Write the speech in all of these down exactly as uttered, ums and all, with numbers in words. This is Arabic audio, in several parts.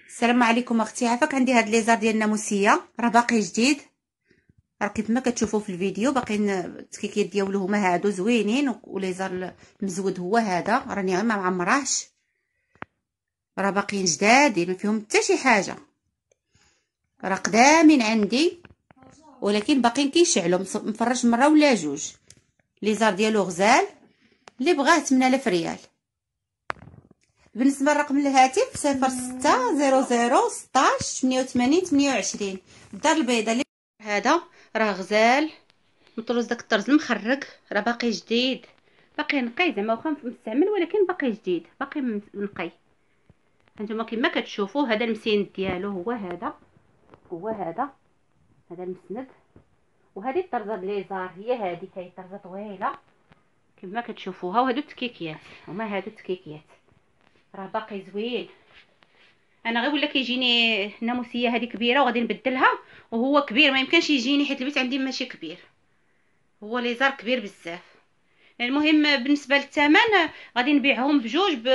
السلام عليكم اختي. عافاك عندي هاد ليزار ديال الناموسيه، راه باقي جديد، راه كيف ما كتشوفوا في الفيديو باقيين التكيكيات ديالو هما هادو زوينين، وليزار المزود هو هذا، راني غير ما معمراهش، راه باقيين جدادين ما فيهم حتى شي حاجه، راه قدامين عندي ولكن باقيين كيشعلوا، مفرج مره ولا جوج. ليزار ديالو غزال، اللي بغاه ثمانية آلاف ريال. بالنسبه لرقم الهاتف صفر ستة زيرو زيرو ستاش ثمانية وثمانين ثمانية وعشرين. الدار البيضاء هذا راه غزال مطروز، داك الطرز المخرق راه باقي جديد، باقي نقي زعما واخا مستعمل ولكن باقي جديد، باقي نقي. هانتوما كما كتشوفوا هذا المسند ديالو هو هذا، هو هذا هذا المسند، وهذه الطرزه ليزار هي هذه، هي طرزه طويله كما كتشوفوها، وهادو التكيكيات هما هادو التكيكيات، راه باقي زوين. انا غير ولا كيجيني ناموسيه هذه كبيره وغادي نبدلها، وهو كبير ما يمكنش يجيني حيت البيت عندي ماشي كبير، هو ليزار كبير بزاف. المهم بالنسبه للثمن غادي نبيعهم بجوج ب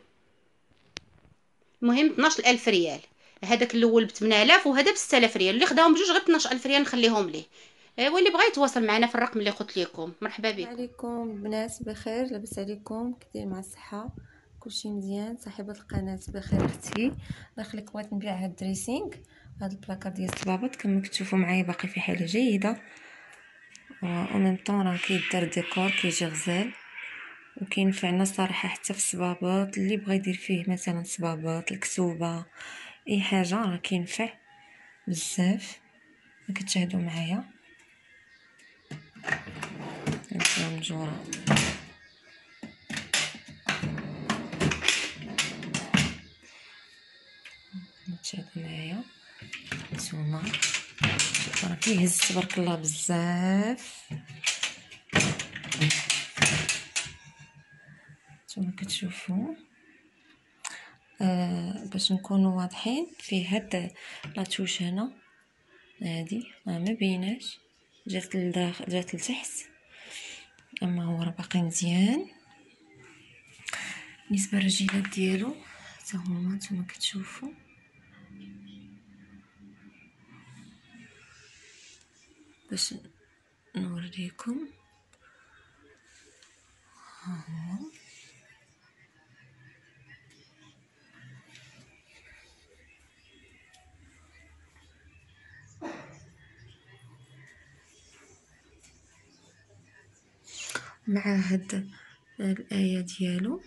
المهم اثناش ألف ريال. هذاك الاول ب ثمانية آلاف وهذا ب ستة آلاف ريال، اللي خداهم بجوج غير اثناش ألف ريال نخليهم ليه. ايوا اللي بغى يتواصل معنا في الرقم اللي قلت لكم. مرحبا بكم. السلام عليكم البنات، بخير لاباس عليكم؟ كدير مع الصحه؟ كلشي مزيان؟ صاحبه القناه بخير اختي؟ الله يخليك. بغيت نبيع هاد الدريسينغ، هاد البلاكار ديال الصبابط كما كتشوفوا معايا باقي في حاله جيده، او ميم طون راه كيدار ديكور كيجي غزال وكينفعنا صراحه حتى في الصبابط. اللي بغى يدير فيه مثلا صبابط الكتوبه اي حاجه راه كينفع بزاف. كتشاهدوا معايا مجوره تشاهدوا معايا نتوما، راه كيهز تبارك الله بزاف. نتوما كتشوفوا آه باش نكونوا واضحين فيه هاد لاتوش هنا، هادي راه ما بيناش، جات لداخل جات لتحت، اما هو راه باقي مزيان. بالنسبه للرجيلات ديالو حتى هما نتوما كتشوفوا باش نوريكم. ها هو مع هاد الايه ديالو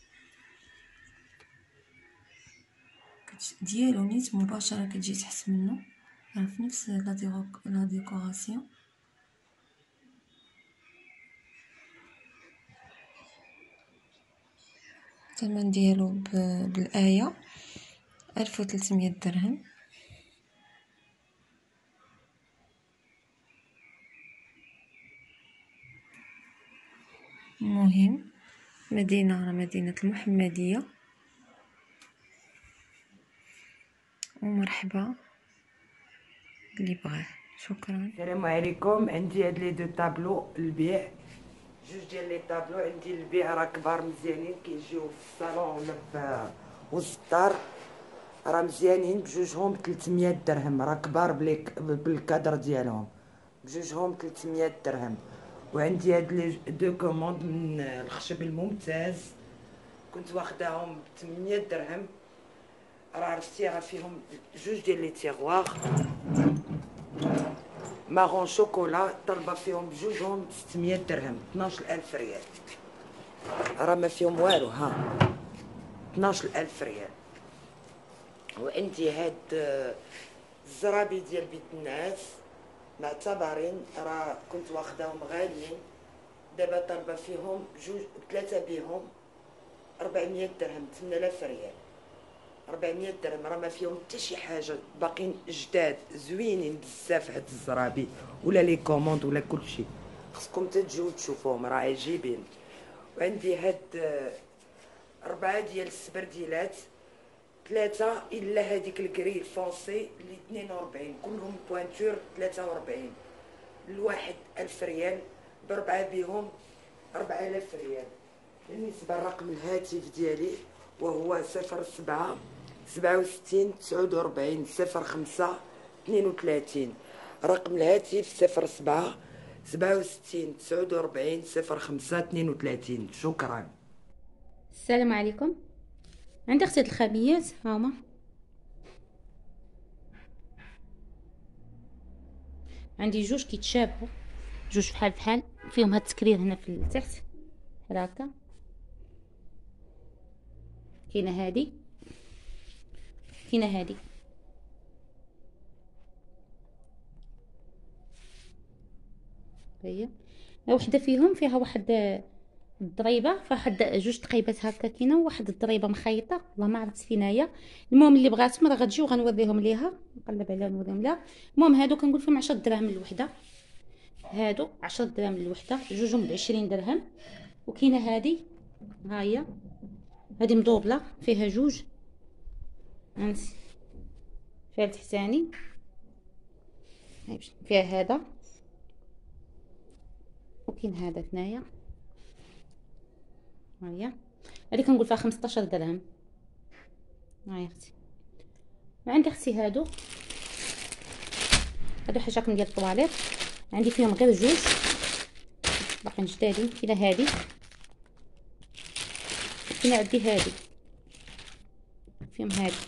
ديالو نيت مباشره كتجي تحت منه، راه في نفس لا ديكوراسيون. الثمن ديالو بالايه ألف وثلاثمية درهم. المهم مدينه راه مدينه المحمديه، ومرحبا اللي بغاه. شكرا. السلام عليكم. عندي هاد لي دو طابلو للبيع، جوج ديال لي طابلو عندي للبيع، راه كبار مزيانين كيجيو في الصالون ولا في وسط الدار، راه مزيانين بجوجهم ب ثلاثمية درهم، راه كبار بالكادر ديالهم بجوجهم ثلاثمية درهم. وعندي هاد لي دو كوموند من الخشب الممتاز، كنت واخداهم ب ثمانمية درهم، راه عرفتي راه فيهم جوج ديال لي تيغواغ مارون شوكولا، طلبه فيهم بجوجهم ستمية درهم، اثناش ألف ريال، راه ما فيهم والو، ها اثناش ألف ريال. وعندي هاد الزرابي ديال بيت الناس معتبرين، راه كنت واخداهم غاليين، دابا طالبه فيهم بجوج بثلاثه بيهم أربعمية درهم، ثمانية آلاف ريال، أربعمية درهم، راه ما فيهم حتى شي حاجه، باقيين جداد زوينين بزاف هاد الزرابي ولا لي كوموند ولا كلشي، خصكم تجيو تشوفوهم راه عجيبين. وعندي هاد أربعة ديال السبرديلات، ثلاثة إلا هذيك الكري الفونسي اللي اثنين وأربعين، كلهم بوانتور ثلاثة وأربعين، الواحد ألف ريال، بربعة بيهم أربعة آلاف ريال. بالنسبة لرقم الهاتف ديالي وهو صفر سبعة سبعة وستين تسعود وربعين صفر خمسة اثنين وثلاثين. رقم الهاتف صفر سبعة سبعة وستين تسعود وربعين صفر خمسة اثنين وثلاثين. شكرا. السلام عليكم. عندي اختي الخاميات هاهما، عندي جوج كيتشابهوا، جوج بحال بحال، فيهم هاد التكرير هنا في التحت بحال هكا. كاينه هادي، كاينه هادي. هي وحده فيهم فيها واحد الضريبه، فواحد جوج تقيبات هكا كاينه، وواحد الضريبه مخيطه، والله ما عرفت فين هي. المهم اللي بغاتهم راه غتجي وغنوريهم ليها، نقلب عليها نوريهم لها. المهم هادو كنقول فيهم عشرة دراهم الوحده، هادو عشرة دراهم الوحده، جوجهم بعشرين درهم. وكاينه هادي، ها هي هادي مدوبله فيها جوج، هانتي فيها التحتاني، فيها هذا، وكاين هذا هنايا، ها هي هادي كنقول فيها خمسطاش درهم. ها هي اختي. وعندي اختي هادو، هادو حاجاكم ديال الطواليط، عندي فيهم غير جوج باقيين جدادين. كاينه هادي، كاينه عندي هادي، فيهم هادي،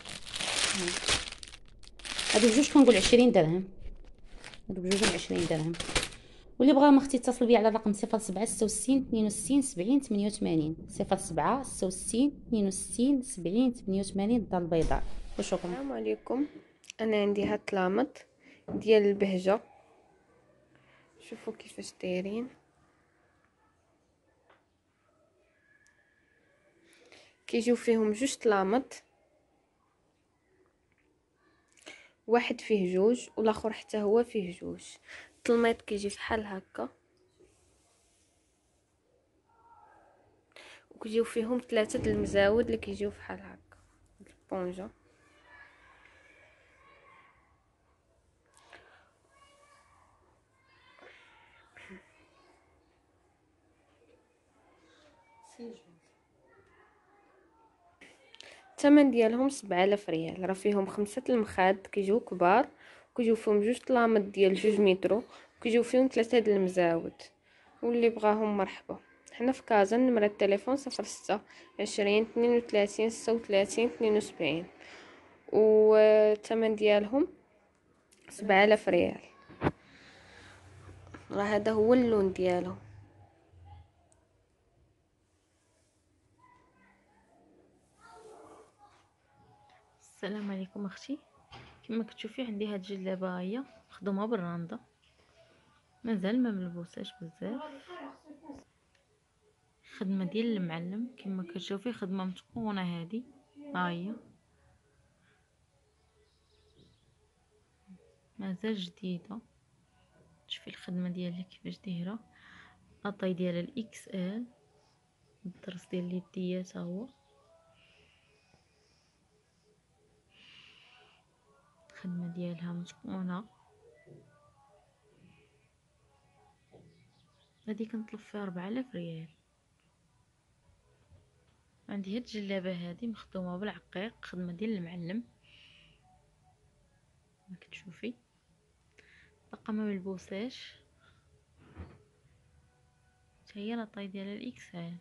هادو بجوج كنقول عشرين درهم، هادو بجوجهم عشرين درهم. واللي بغاهم اختي اتصل بيا على الرقم صفر سبعة ستة وستين اثنين وستين سبعين ثمانية وثمانين، صفر سبعة ستة وستين اثنين وستين سبعين ثمانية وثمانين، الدار البيضاء. وشكرا. السلام عليكم. انا عندي هاد الطلامط ديال البهجه، شوفوا كيفاش دايرين. كيجيو فيهم جوج طلامط، واحد فيه جوج والاخر حتى هو فيه جوج. الطلميط كيجي بحال هكا، وكيجيو فيهم ثلاثه د المزاود اللي كيجيو بحال هكا البونجا. الثمن ديالهم سبعة آلاف ريال. راه فيهم خمسة المخاد كيجيو كبار، وكيجيو فيهم جوج طلامط ديال جوج مترو، وكيجيو فيهم ثلاثه د المزاود. واللي بغاهم مرحبا. حنا في كازا، نمرة التليفون صفر ستة عشرين اثنين وثلاثين ستة وثلاثين اثنين وسبعين، والثمن ديالهم سبعة آلاف ريال. راه هذا هو اللون ديالهم. السلام عليكم اختي. كما كتشوفي عندي هاد الجلابه هي مخدومه بالراندا، مازال ما ملبوساش بزاف. خدمه ديال المعلم كما كتشوفي، خدمه متقونه هادي، ها هي مازال جديده. شوفي الخدمه ديالها كيفاش دايره، اطاي ديالها الاكس ال، الدرس ديال اليديات هو. الخدمه ديالها متقونه. هادي كنطلب فيها أربعة آلاف ريال. عندي هاد الجلابه هادي مخدومه بالعقيق، خدمه ديال المعلم ما كتشوفي، باقا ما ملبوساش. هي لاطاي ديالها الاكس ال،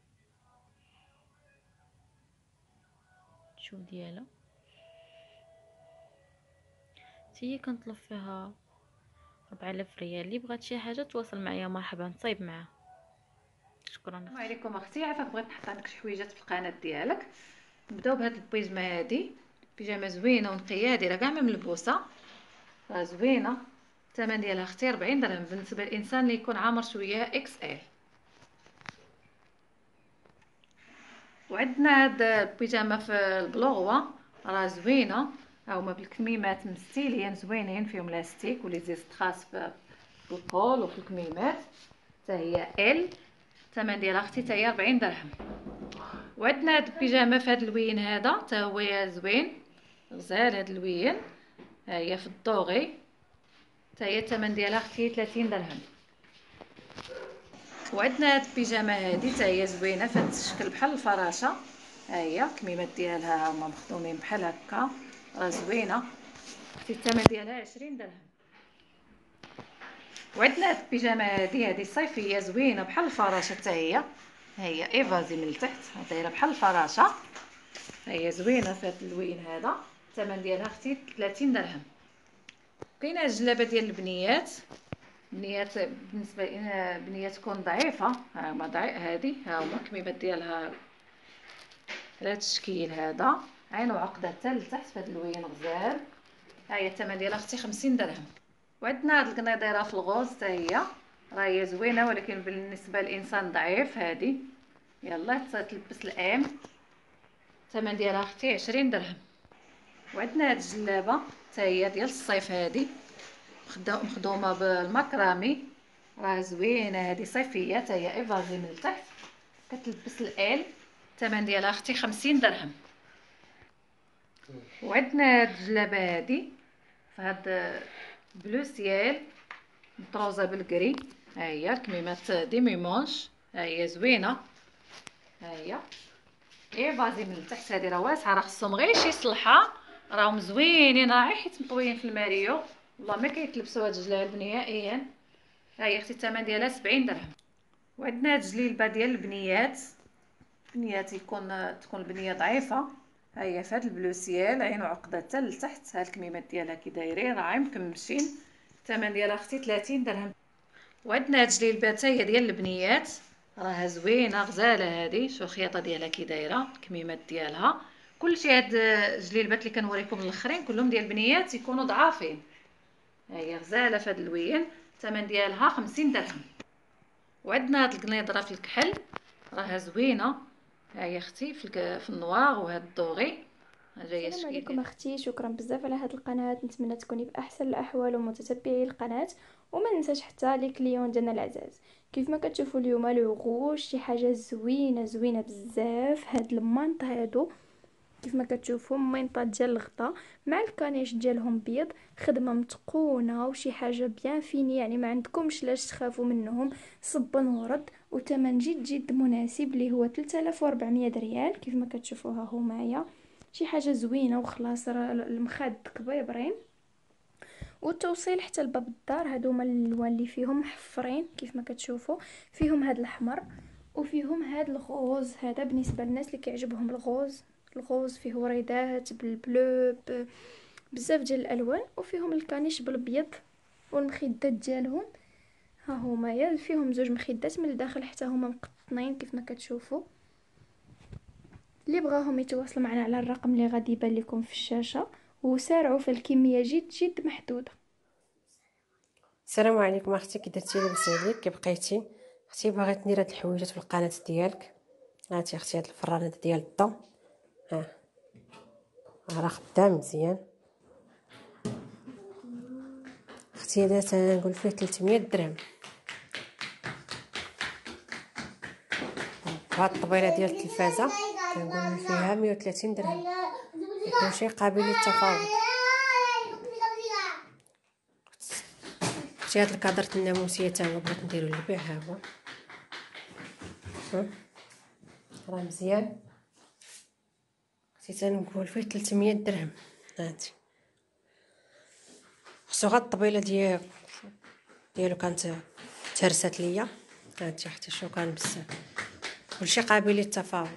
شوف ديالها. هي كنطلب فيها أربعة آلاف ريال. اللي بغات شي حاجه تواصل معايا مرحبا، نصايب معاه. شكرا. السلام عليكم اختي. عافاك بغيت نحط عندك شي حويجات في القناه ديالك. نبداو بهاد البيجامه هادي، بيجامه زوينه ونقيه، دايره كاع ما ملبوسه، راه زوينه. الثمن ديالها اختي أربعين درهم بالنسبه للانسان اللي يكون عامر شويه اكس ال. وعندنا هاد البيجامه في البلوغوا، راه زوينه، هاهما بالكميمات مستيلين زوينين، فيهم لاستيك وليزيست خاص في الكول وفي الكميمات، حتى هي ال. الثمن ديالها اختي حتى هي أربعين درهم. وعندنا هاد البيجامه في هاد اللوين هذا حتى هو زوين، غزال هاد اللوين، ها هي في الدوغي، حتى هي الثمن ديالها اختي ثلاثين درهم. وعندنا هاد البيجامه هادي حتى هي زوينه في هاد الشكل بحال الفراشه، ها هي الكميمات ديالها هما مخدومين بحال هكا، راه زوينه. اختي الثمن ديالها عشرين درهم. وعندنا هاد البيجامه هادي هادي صيفيه زوينه بحال الفراشه حتى هي، ها هي ايفازي من التحت دايره بحال الفراشه، ها هي زوينه في هاد اللوين هذا. الثمن ديالها اختي ثلاثين درهم. كاينه الجلابه ديال البنيات، بنيات بالنسبه لنا بنيات تكون ضعيفه، ها هما ضعيف هادي، ها هما الكميمات ديالها على هاد التشكيل هذا، عين وعقده حتى لتحت في هاد اللوين غزال. ها هي الثمن ديالها اختي خمسين درهم. وعندنا هاد القنيطره في الغوز حتى هي، راه هي زوينه ولكن بالنسبه للانسان ضعيف هادي، يلا تلبس الام. الثمن ديالها اختي عشرين درهم. وعندنا هاد الجلابه حتى هي ديال الصيف هادي، مخدومه بالمكرامي، راه زوينه هادي صيفيه حتى هي ايفازي من التحت، كتلبس الال. الثمن ديالها اختي خمسين درهم. وعندنا هاد الجلابه هادي فهاد بلو سيال مطروزه بالكري، ها هي الكميمات ديمي مونش، ها هي زوينه، ها هي ايفازي من التحت، هادي راه واسعه، راه خصهم غير شي صلحه، راهم زوينين، راه حيت مطويين في الماريو، والله ما كيتلبسوا هاد الجلالب نهائيا. ها هي اختي الثمن ديالها سبعين درهم. وعندنا هاد الجليلبه ديال البنيات، بنيات يكون تكون البنيه ضعيفه، ها هي في هاد البلوسيال عين وعقده حتى لتحت، ها الكميمات ديالها كي دايرين راه مكمشين. الثمن ديالها اختي ثلاثين درهم. وعندنا هاد الجليلبه حتى هي ديال البنيات، راها زوينه غزاله هادي، شو الخياطه ديالها كي دايره، الكميمات ديالها كلشي. هاد الجليلبات اللي كنوريكم الاخرين كلهم ديال البنيات يكونوا ضعافين، ها هي غزاله في هاد اللوين. الثمن ديالها خمسين درهم. وعندنا هاد القنيضره في الكحل، راها زوينه، ها هي اختي في في النواغ وهاد الدوغي، جايه السلام الشكل عليكم ديالها. اختي، شكرا بزاف على هاد القناه، نتمنى تكوني باحسن الاحوال ومتتبعي القناه. وما ننساش حتى لي كليون ديالنا العزاز، كيف ما كتشوفوا اليوم لو غوش شي حاجه زوينه زوينه بزاف. هاد المانط هادو كيف ما كتشوفوا مينطات ديال الغطا مع الكانيش ديالهم بيض، خدمه متقونه وشي حاجه بيان فيني، يعني ما عندكمش لاش تخافوا منهم. صبن ورد وثمن جد جد مناسب اللي هو ثلاثة آلاف وأربعمية ريال. كيف ما كتشوفوها هو معايا شي حاجه زوينه وخلاص، راه المخاد كبيبرين والتوصيل حتى لباب الدار. هادو هما الالوان اللي فيهم محفرين كيف ما كتشوفوا، فيهم هاد الاحمر وفيهم هاد الغوز، هذا بالنسبه للناس اللي كيعجبهم الغوز. الغوز فيه وريدات بالبلو ب... بزاف ديال الالوان، وفيهم الكانيش بالابيض والمخدات ديالهم ها هما، يا فيهم زوج مخدات من الداخل حتى هما مقطنين كيف ما كتشوفوا. اللي بغاهم يتواصلوا معنا على الرقم اللي غادي يبان لكم في الشاشه، وسارعوا في الكميه جد جد محدوده. السلام عليكم اختي، كي درتي لاباس عليك، كي بقيتي اختي؟ باغي ندير هاد الحويجات في القناه ديالك. هاتي اختي هاد الفرانه ديال الضو، ها راه خدام مزيان اختي. هذا تنقول فيه ثلاثمية درهم. هاد الطبيله ديال التلفازه كنقول فيها مية وثلاثين درهم، يكون شي قابل للتفاوض. شي هاد الكادرة الناموسيه تا هو بغيت نديرو للبيع، ها هو راه مزيان اختي، تنقول فيه ثلاثمية درهم. هاتي خصو غير الطبيله ديال ديالو كانت تهرست ليا. هاتي اختي شو كان بزاف، كلشي قابل للتفاوض.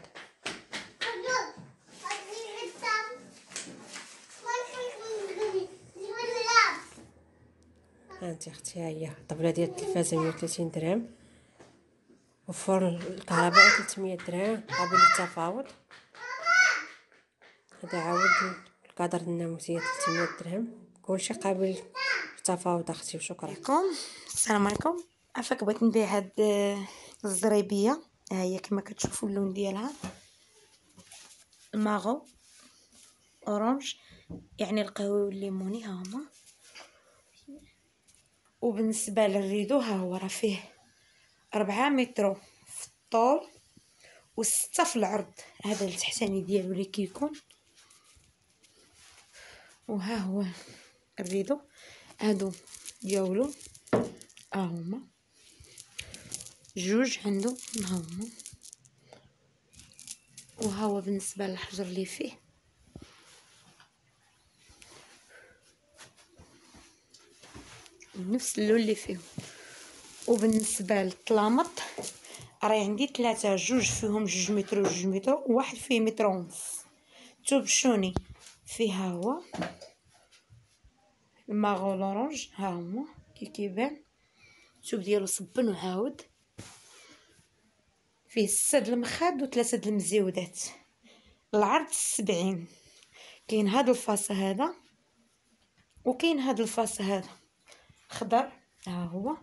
هانتي اختي، ها هي الطبله ديال التلفازه مية وثلاثين درهم، وفرن الكهرباء ثلاثمية درهم قابل للتفاوض. هذا عاود الكادر الناموسيه ثلاثمية درهم، كلشي قابل للتفاوض اختي. وشكرا عليكم. السلام عليكم. عفاك بغيت نبيع هاد الزريبيه، ها هي كما كتشوفوا اللون ديالها الماغو اورانج، يعني القهوي والليموني، ها هما. وبالنسبه للريدو ها هو راه فيه ربعة متر في الطول وستة في العرض، هذا التحتاني ديالو اللي كيكون. وها هو الريدو، هادو ديالو ها هما جوج عنده، ها هما. وها هو بالنسبه للحجر اللي فيه. نفس اللون اللي فيه. وبالنسبه للطلامط راهي عندي ثلاثه، جوج فيهم جوج متر وجوج متر، وواحد فيه متر ونص. تبشوني فيها هو الماغو لورانج، ها هما كي كيبان الثوب ديالو صبن وعاود. فيه ستة د المخاد وثلاثة د المزيودات. العرض سبعين. كاين هذا الفاس هذا وكاين هذا الفاس هذا خضر، ها هو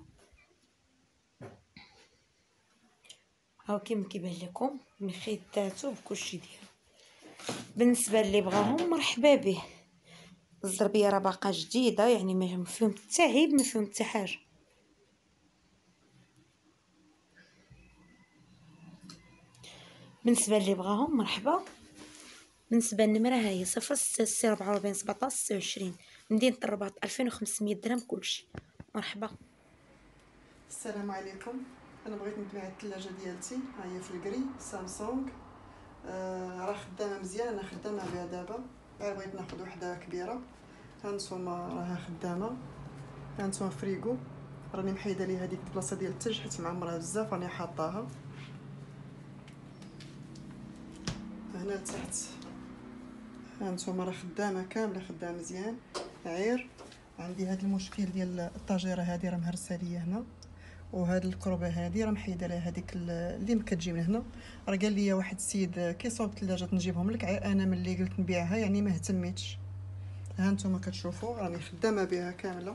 هاو كيما كيبان لكم مخيطاتو بكلشي ديالو. بالنسبه اللي بغاهم مرحبا به. الزربيه راه باقا جديده، يعني ما فيهم حتى عيب، ما فيهم حتى حاجه. بالنسبه اللي بغاهم مرحبا. بالنسبه للنمره ها هي صفر ستة ستة أربعة وأربعين سبعطاش ستة وعشرين، مدينه الرباط، ألفين وخمسمية درهم كلشي. مرحبا. السلام عليكم. انا بغيت نبيع الثلاجه ديالتي، ها هي في الكري سامسونج. آه راه خدامه مزيان، انا خدامه بها دابا، غير بغيت ناخذ وحده كبيره. ها نتوما راها خدامه. ها نتوما فريغو، راني محيده ليها هذيك البلاصه ديال الثلج حيت معمرها بزاف، راني حاطاها هنا لتحت. ها نتوما راه خدامه كامله، خدامه مزيان. عير عندي هذا المشكل ديال الطاجيره هذه راه مهرسه ليا هنا، وهاد الكروبه هذه راه محيده لها هذيك اللي ما كتجي من هنا. راه قال لي واحد السيد كيصوب الثلاجه نجيبهم لك، انا ملي قلت نبيعها يعني ما اهتميتش. ها نتوما كتشوفوا راني خدامه بها كامله.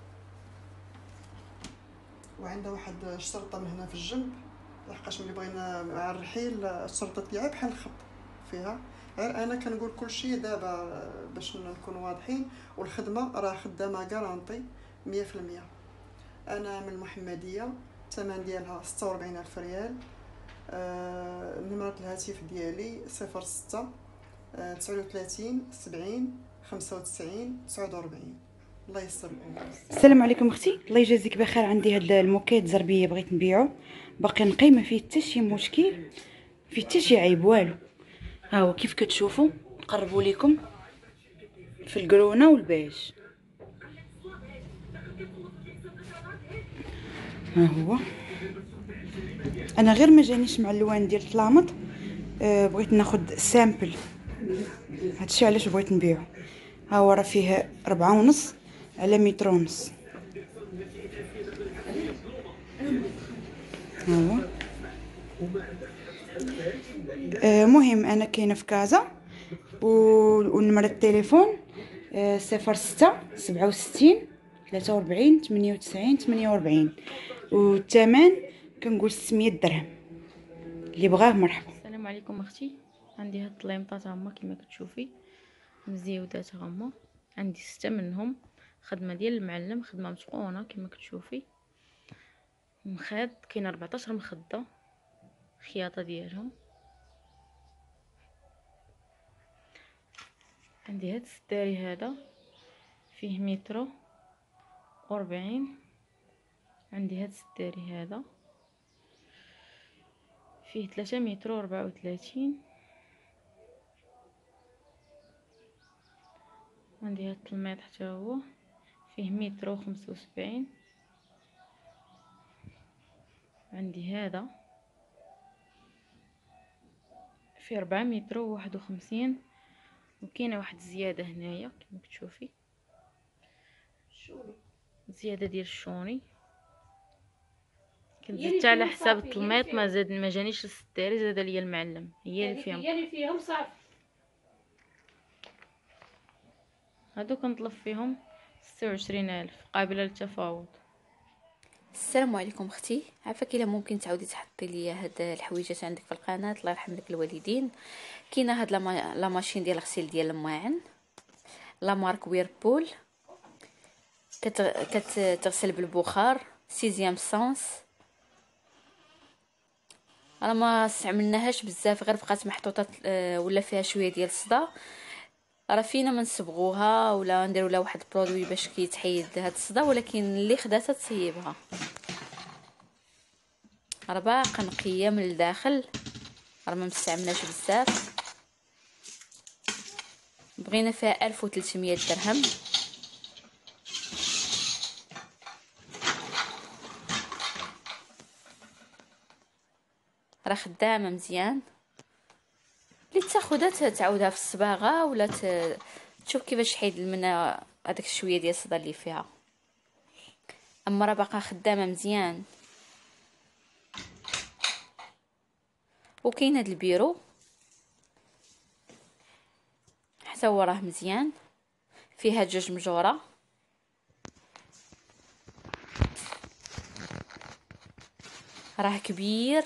وعندها واحد الشرطه من هنا في الجنب، لحقاش ملي بغينا مع الرحيل الشرطه تاعي بحال الخط فيها. غير انا كنقول كلشي دابا باش نكونوا واضحين، والخدمه راه خدامه غارانطي مية في المية. انا من المحمديه، الثمن ديالها ستة وأربعين ألف ريال. آه نمرة الهاتف ديالي صفر ستة تسعة وثلاثين سبعين خمسة وتسعين تسعة وأربعين. الله يسر الامور. السلام عليكم اختي، الله يجازيك بخير. عندي هذا الموكيت زربيه بغيت نبيعو، باقي نقي، ما فيه حتى شي مشكل، فيه حتى شي عيب والو. ها هو كيف كتشوفوا، نقربوا لكم في القرونه والبيج. ها هو انا غير ما جانيش مع اللوان ديال الطلامط، أه بغيت ناخذ سامبل، هادشي علاش بغيت نبيعو. ها هو راه فيه ربعة ونص على متر ونص. ها هو أه مهم انا كاينه في كازا، ونمرة التليفون أه صفر ستة سبعة وستين ثلاثة وأربعين ثمانية وتسعين ثمانية وأربعين، والثمن كنقول ستمية درهم. اللي بغاه مرحبا. السلام عليكم اختي. عندي هاد الطليمطات هما كما كتشوفي مزيودات هما، عندي ستة منهم. خدمه ديال المعلم، خدمه متقونه كما كتشوفي. مخاد كاين أربعطاش مخده، خياطه ديالهم. عندي هاد السداري هذا فيه متر وأربعين. عندي هاد السداري هذا فيه ثلاثة متر وأربعة وثلاثين. عندي هاد التلميط حتى هو فيه متر وخمسة وسبعين. عندي هذا فيه ربعة متر وواحد وخمسين، وكاينه واحد الزياده هنايا كما كتشوفي، زياده ديال الشوني. كنت زدت على حساب التلميط، ما زاد ما جانيش الستاري، زاد ليا المعلم، هي اللي فيهم هي اللي فيهم صافي. هادو كنطلب فيهم ستة وعشرين ألف قابله للتفاوض. السلام عليكم اختي، عافاك الا ممكن تعاودي تحطي لي هاد الحويجات عندك في القناه، الله يرحم لك الوالدين. كاينه هاد لا ماشين ديال الغسيل ديال الماعن، لا مارك ويربول، كتغسل بالبخار، سيزيام سانس. انا ما استعملناهاش بزاف، غير بقات محطوطه ولا فيها شويه ديال الصدى. راه فينا ما نصبغوها ولا نديروا لها واحد برودوي باش كيتحيد هاد الصدى، ولكن اللي خداتها تسيبها. راه باقا نقيه من الداخل، راه ما مستعملاش بزاف. بغينا فيها ألف وثلاثمية درهم. راه خدامه مزيان، اللي تاخذها تعاودها في الصباغه ولا ت... تشوف كيفاش تحيد منها هذاك الشويه ديال الصدى اللي فيها. اما راه باقا خدامه مزيان. وكاين هذا البيرو حتى هو راه مزيان، فيها جوج مجوره. راه كبير،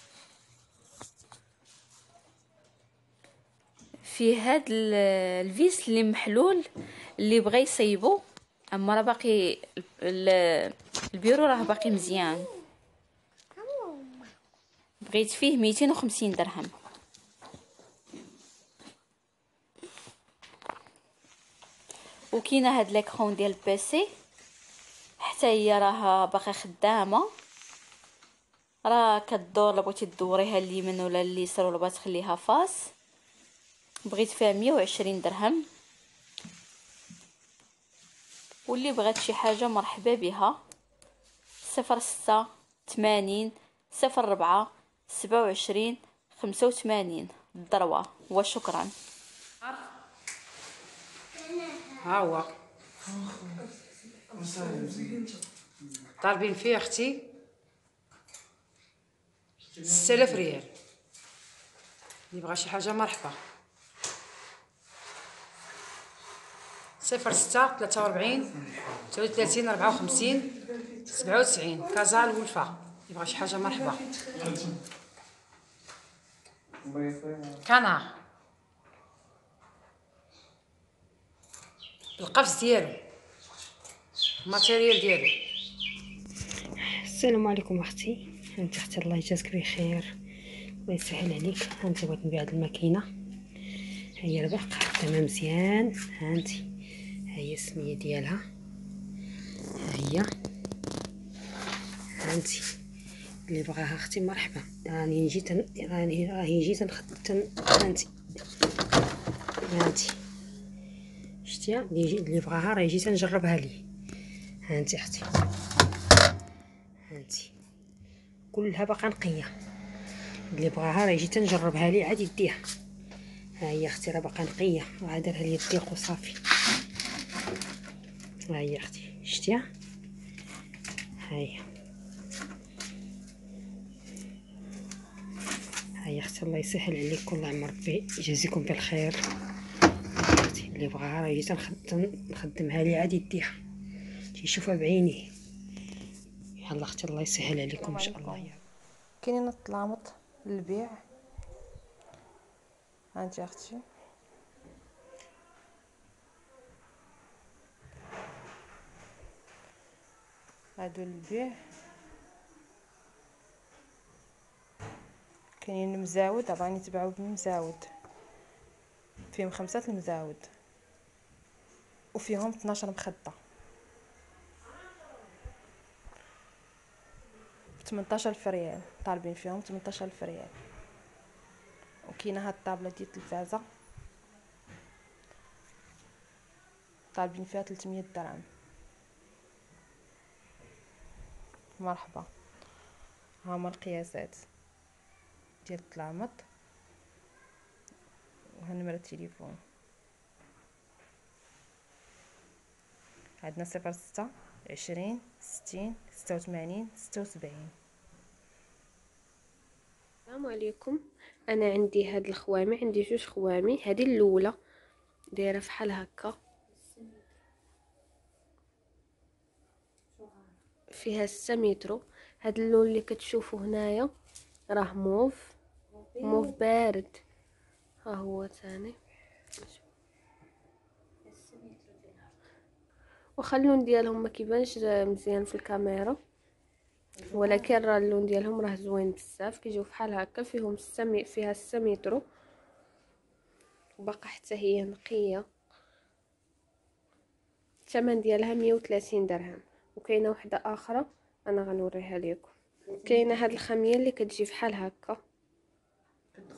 فيه هاد الفيس اللي محلول اللي بغى يصيبو. اما راه باقي البيرو راه باقي مزيان. بغيت فيه مئتين وخمسين درهم. وكاينه هاد ليكرون ديال البيسي حتى هي راه باقا خدامه، راه كدور لا بغيتي تدوريها اليمين ولا اليسار ولا بغيتي تخليها فاس. بغيت فيها مية وعشرين درهم. واللي بغات شي حاجه مرحبا بها. صفر ستة ثمانين صفر أربعة سبعة وعشرين خمسة وثمانين الضروه. وشكرا. ها هو طالبين فيه اختي ستة آلاف ريال. اللي بغى شي حاجه مرحبا. صفر ستة ثلاثة وأربعين تسعة وثلاثين أربعة وخمسين سبعة وتسعين كازا الولفة. اللي بغى شي حاجه مرحبا. كانا القفز ديالو الماتيريال ديالو. السلام عليكم اختي. انت اختي الله يجازك بخير، الله يسهل عليك. انت بغيت نبيع هاد الماكينه، ها هي الباقه خدامه مزيان. ها انت ها هي السميه ديالها، ها هي. ها انت اللي بغاها اختي مرحبا. راني جيت راني راهي جيت نخدم. ها انت ها انت شتيها اللي اللي بغاها راه جيت نجربها لي. ها انت اختي، ها انت كلها باقا نقيه. اللي بغاها راه جيت نجربها لي عاد يديها. ها هي اختي راه باقا نقيه، راه دارها لي الضيق وصافي. ها هي اختي شتيها، ها هي ها هي اختي الله يسهل عليك والله عمر ربي يجازيكم بالخير. اختي اللي بغاها راه جيت نخدم نخدمها لي عاد يديها تيشوفها بعينيه. يلا اختي الله يسهل عليكم ان شاء الله. كاينين الطلامط للبيع. هانتي اختي هادو للبيع. كاينين المزاود، راني تباعو بالمزاود، فيهم خمسة المزاود وفيهم اثناش مخده بثمنطاش ألف ريال. طالبين فيهم ثمنطاش ألف ريال. وكاينه هاد الطابله ديال التلفازه طالبين فيها ثلاثمية درهم. مرحبا. هما القياسات ديال الطلامط وها نمرة التليفون. عندنا صفر ستة عشرين ستين ستة وثمانين ستة وسبعين. السلام عليكم. انا عندي هاد الخوامي، عندي جوج خوامي. هذه الاولى دايره فحال هكا، فيها ستة متر. هاد اللون اللي كتشوفوا هنايا راه موف موف بارد. ها هو ثاني. واخا اللون ديالهم ما كيبانش مزيان في الكاميرا، ولكن راه اللون ديالهم راه زوين بزاف. كيجيو فحال هكا، فيهم ستة فيها ستة متر وباقا حتى هي نقيه. الثمن ديالها مية وثلاثين درهم. وكاينه وحده اخرى انا غنوريها لكم. كاينه هاد الخاميه اللي كتجي فحال هكا،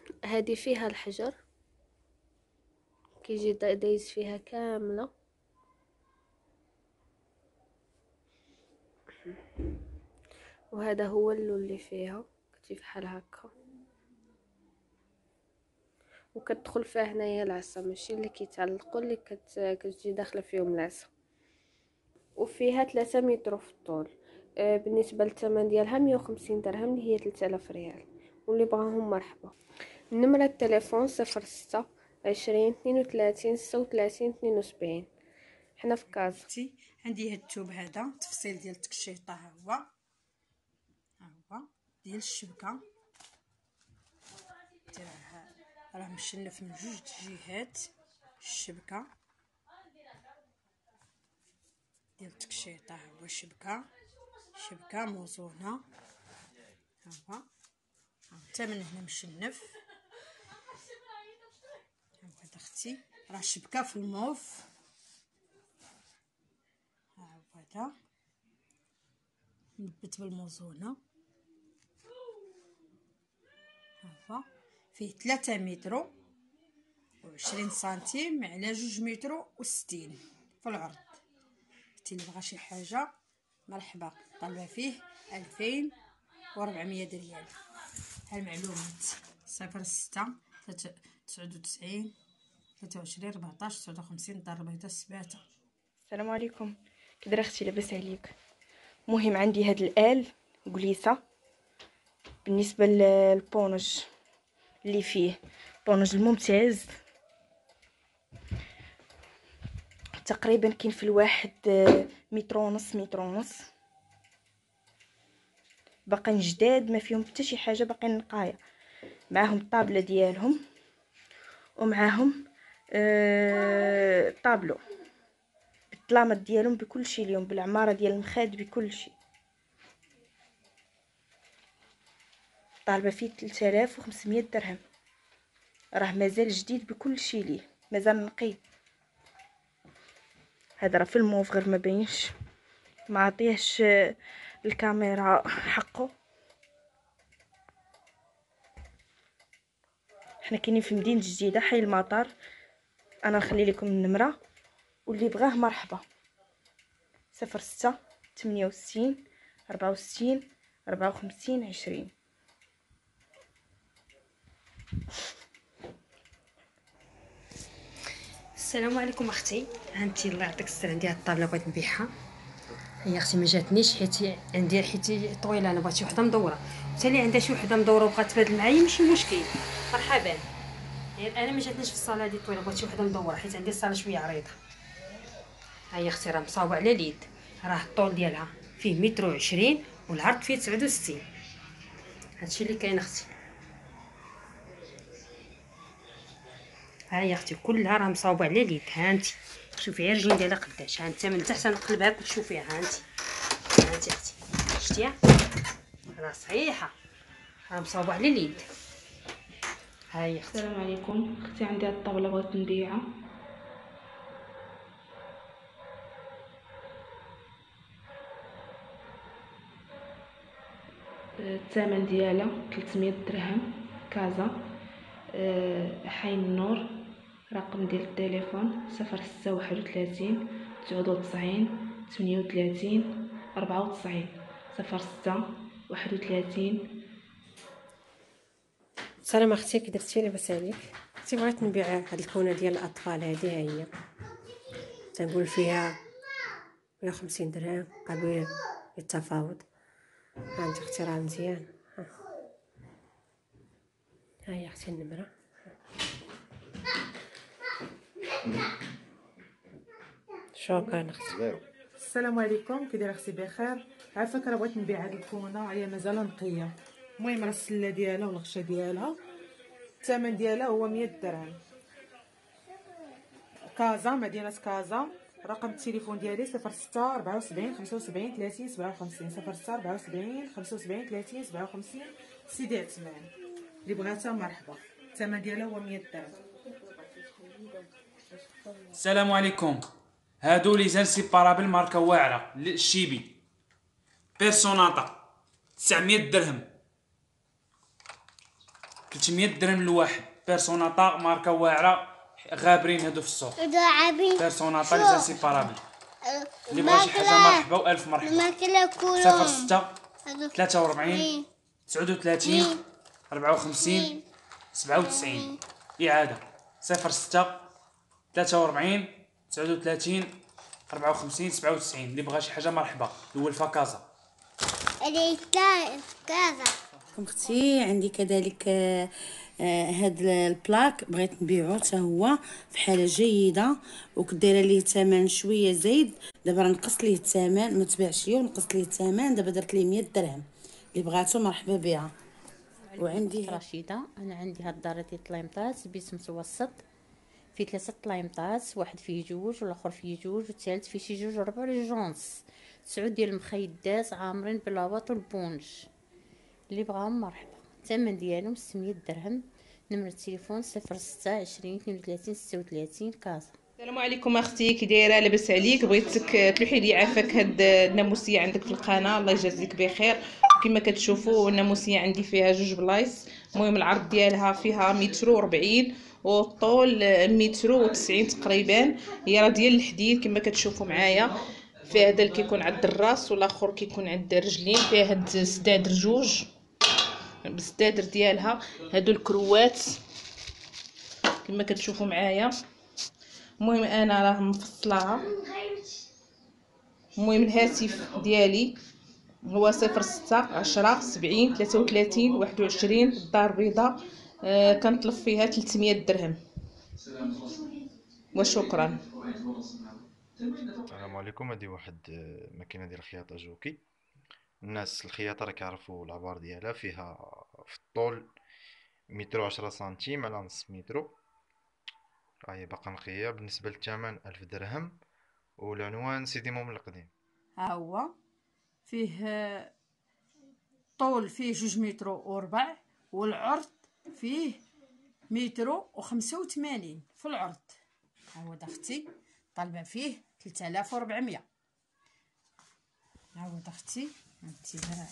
هذه فيها الحجر كيجي دايز فيها كامله. وهذا هو اللون اللي فيها كتجي بحال هكا، وكتدخل فيها هنايا العصا، ماشي اللي كيتعلقوا اللي كت... كتجي داخله فيهم العصا. وفيها ثلاثة متر في الطول. آه بالنسبه للثمن ديالها مية وخمسين درهم اللي هي ثلاثة آلاف ريال. واللي بغاهم مرحبا. نمرة التليفون صفر ستة عشرين اثنين وثلاثين ستة وثلاثين اثنين وسبعين. حنا في كازا. عندي هاد الثوب هذا تفصيل ديال التكشيطه، ها هو ها هو ديال الشبكه، راه مشنف من جوج جهات الشبكه ديال التكشيطه. ها هو الشبكه، شبكه موزونه، ها هو حتى من هنا مشنف. ها هو هذا اختي، راه الشبكه في الموف. ها هو هذا مثبت بالموزونه. ها هو فيه ثلاثة متر وعشرين سنتيم على جوج متر وستين في العرض. انتي اللي بغا شي حاجه مرحبا، طالبه فيه ألفين وربعمية ريال. هالمعلومات صفر ستة تسعة وتسعين ثلاثة وعشرين أربعطاش تسعة وخمسين ضربة هدا السباتة. السلام عليكم، كي دايره اختي؟ لاباس عليك؟ المهم عندي هاد الآل قليسه بالنسبه للبونج اللي فيه، بونج الممتاز تقريبا كاين في الواحد متر ونص متر ونص، باقيين جداد ما فيهم حتى شي حاجه، باقيين نقايه. معاهم الطابله ديالهم ومعاهم آه طابلو بالطلامات ديالهم بكل شيء اليوم، بالعماره ديال المخاد بكل شيء. طالبه فيه ثلاثة آلاف وخمسمية درهم، راه مازال جديد بكل شيء ليه، مازال نقي. هذا راه في الموف غير ما بينش، ما عطيهش الكاميرا حقه. حنا كاينين في مدينه جديده حي المطار. انا نخلي لكم النمره واللي بغاه مرحبا. صفر ستة ثمانية وستين أربعة وستين أربعة وخمسين عشرين. السلام عليكم اختي. هانتي الله يعطيك السر، عندي هاد الطابله بغيت نبيعها. هي اختي ما جاتنيش حيت عندي حيت طويله، انا بغيت شي وحده مدوره، حتى اللي عندها شي وحده مدوره وبغات تبادل معايا ماشي مشكل، مرحبا. غير انا ما جاتنيش في الصاله هذه طويله، بغيت شي وحده مدوره حيت عندي الصاله شويه عريضه. ها هي اختي راه مصاوبه على اليد، راه الطول ديالها فيه متر وعشرين والعرض فيه تسعة وستين. هادشي اللي كاين اختي. ها هي اختي كلها راه مصاوبه على اليد. ها انت شوفي غير الرجلين ديالها قداش، ها انت من تحت نقلبها لك تشوفيها. ها انت ها انت اختي شتيها راه صحيحه، راه مصاوبه على اليد. ها هي اختي. السلام عليكم اختي، عندي هاد الطاوله بغيت نبيعها. الثمن ديالها ثلاثمية درهم، كازا، حي النور. رقم ديال التليفون صفر ستة واحد وثلاثين تسعة وتسعين ثمانية وثلاثين أربعة وتسعين. صفر ستة واحد وثلاثين. سلام اختي، كي درتي؟ لاباس عليك؟ اختي بغيت نبيع هاد الكونه ديال الاطفال هذه، ها هي تنقول فيها مية وخمسين درهم قبيل التفاوض. ها انت اختي راه مزيان. ها ها هي اختي النمره. شكرا اختي. السلام عليكم، كي دايره اختي؟ بخير. عافاك، راه بغيت نبيع هاد الكونه، هي مازال نقيه. المهم راه السله ديالها والغشه ديالها، الثمن ديالها هو مية درهم. كازا، مدينه كازا. رقم التليفون ديالي صفر ستة أربعة وسبعين خمسة وسبعين ثلاثين سبعة وخمسين. صفر ستة أربعة وسبعين خمسة وسبعين ثلاثين سبعة وخمسين. سيدي عثمان اللي بغاتها مرحبا. الثمن ديالها هو مية درهم. السلام عليكم. هادو لي زان سيبارابل ماركه واعره الشيبي بيرسوناطا تسعمية درهم. ثلاثمية درهم الواحد. بيرسوناطا ماركه واعره غابرين هادو في السوق. بيرسوناطا لي انسيبارابل. اللي بغى شي حاجه مرحبا والف مرحبا. صفر ستة ثلاثة وربعين تسعة وثلاثين أربعة وخمسين سبعة وتسعين. اعاده صفر ستة ثلاثة وربعين تسعة وثلاثين أربعة وخمسين سبعة وتسعين. اللي بغى شي حاجه مرحبا. الاول فكازا كازا. اختي عندي كذلك آه آه هاد البلاك بغيت نبيعو حتى هو في حاله جيده وكدايره ليه ثمن شويه زايد. دابا راه نقصت ليه الثمن، ما تباعش ليا ونقصت ليه الثمن. دابا درت ليه مية درهم. اللي بغاتو مرحبا بها. وعندي رشيده، انا عندي هاد دارتي طليمطات بيس متوسط فيه ثلاثه طليمطات، واحد فيه جوج والاخر فيه جوج والثالث فيه شي جوج ربع لي جونس. تسعود ديال المخيدات عامرين باللاواط والبونج. اللي بغاهم مرحبا. الثمن ديالهم ستمية درهم. نمرة التليفون صفر ستة عشرين اثنين وثلاثين ستة وثلاثين كازا. السلام عليكم اختي، كي دايره؟ لاباس عليك؟ بغيتك تلوحي لي عافاك هاد الناموسيه عندك في القناه، الله يجازيك بخير. كما كتشوفوا الناموسيه عندي فيها جوج بلايص. المهم العرض ديالها فيها متر وأربعين والطول متر وتسعين تقريبا. هي راه ديال الحديد كما كتشوفوا معايا. فيها هذا اللي كيكون عند الراس والاخر كيكون عند الرجلين. فيها هاد السدادر جوج بالسدادر ديالها. هادو الكروات كما كتشوفوا معايا. المهم انا راه مفصلاها. المهم الهاتف ديالي هو صفر ستة عشرة سبعين ثلاثة وثلاثين واحد وعشرين. الدار بيضاء. آه كنطلب فيها ثلاثمية درهم. وشكرا. السلام عليكم. هادي واحد ماكينه ديال الخياطه جوكي. الناس الخياطه راه كيعرفوا العبار ديالها. فيها في الطول متر وعشرة سنتيم على نص مترو. هاهي باقا نقيه. بالنسبه للثمن ألف درهم. والعنوان سيدي مومن القديم. ها هو فيه طول فيه جوج متر وربع والعرض فيه متر وخمسة وثمانين في العرض. ها هو اختي طالبه فيه ثلاثة آلاف وأربعمية. ها هو اختي انتباه.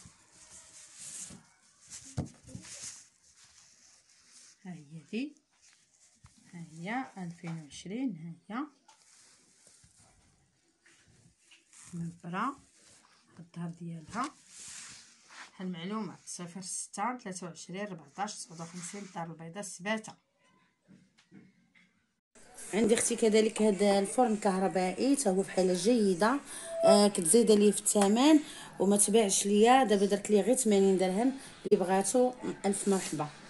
ها هي دي. ها هي ألفين وعشرين. ها هي مبرة الظهر ديالها. المعلومات صفر ستة ثلاثة وعشرين ربعطاش تسعة وخمسين. الدار البيضاء السباتة. عندي اختي كذلك هذا الفرن كهربائي تا هو بحاله جيده. آه كتزيد ليه في الثمن وما تباعش ليا. دابا درت ليه غير ثمانين درهم. اللي بغاتو الف مرحبا.